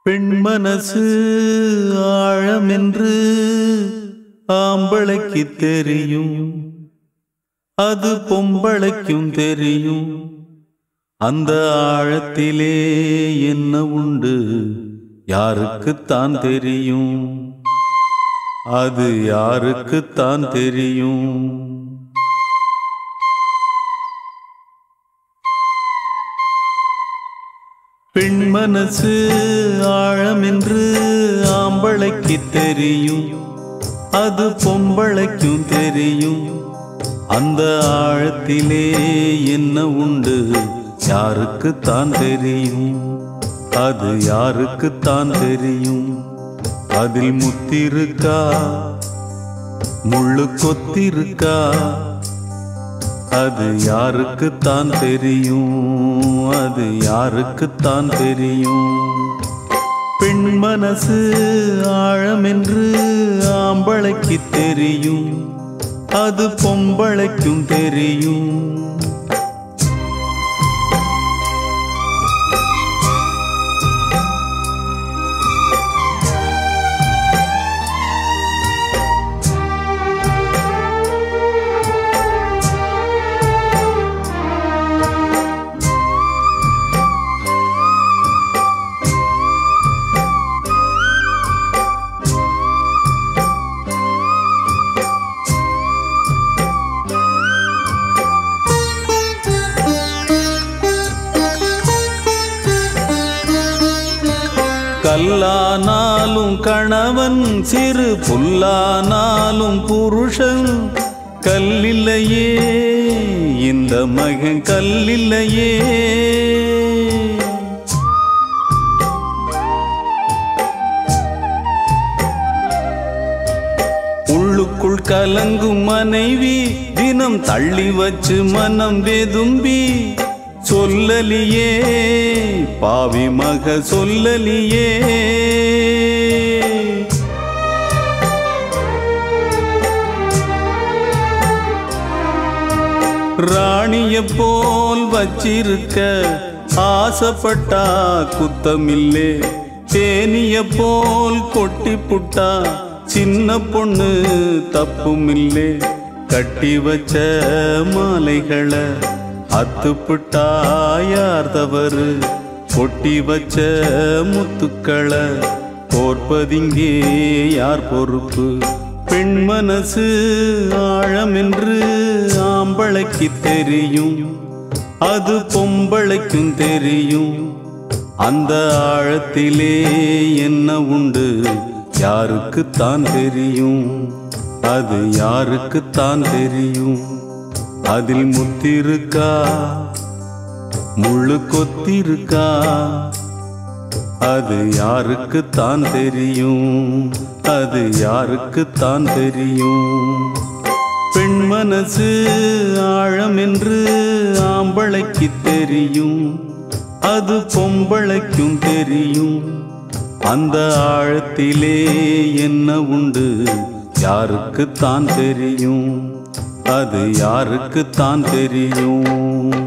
பெண் மனசு ஆழமென்று ஆம்பளைக்கு தெரியும், அது பொம்பளைக்கும் தெரியும். அந்த ஆழத்திலே என்ன உண்டு யாருக்குத்தான் தெரியும், அது யாருக்குத்தான் தெரியும். பெண் மனசு ஆழமென்று ஆம்பளைக்கு தெரியும், அது பொம்பளைக்கும் தெரியும். அந்த ஆழத்திலே என்ன உண்டு யாருக்குத்தான் தெரியும், அது யாருக்குத்தான் தெரியும். அதில் முத்திருக்கா முள்ளு கொத்திருக்கா, அது யாருக்குத்தான் தெரியும், அது யாருக்குத்தான் தெரியும். பெண் மனசு ஆழமென்று ஆம்பளைக்கு தெரியும், அது பொம்பளைக்கும் தெரியும். கல்லானாலும் கணவன், சிறு புல்லானாலும் புருஷன். கல்லில்லையே இந்த மகன், கல்லில்லையே. உள்ளுக்குள் கலங்கும் மனைவி, தினம் தள்ளி வச்சு மனம் வெதும்பி. சொல்லலியே பாவி மக, சொல்லலியே. ராணிய போல் வச்சிருக்க ஆசைப்பட்டா குத்தமில்லே. தேனிய போல் கொட்டி புட்டா சின்ன பொண்ணு தப்புமில்லே. கட்டி வச்ச மாலைகளை அத்துப்புட்டா யார் தவறு, கொட்டி வச்ச முத்துக்களை கோர்ப்பதிங்கே யார் பொறுப்பு. பெண் மனசு ஆழமென்று ஆம்பளைக்கு தெரியும், அது பொம்பளைக்கும் தெரியும். அந்த ஆழத்திலே என்ன உண்டு யாருக்குத்தான் தெரியும், அது யாருக்குத்தான் தெரியும். அதில் முத்திருக்கா முள்ளு கொத்திருக்கா, அது யாருக்குத்தான் தெரியும், அது யாருக்குத்தான் தெரியும். பெண் மனசு ஆழமென்று ஆம்பளைக்கு தெரியும், அது பொம்பளைக்கும் தெரியும். அந்த ஆழத்திலே என்ன உண்டு யாருக்குத்தான் தெரியும், அது யாருக்குத்தான் தெரியும்.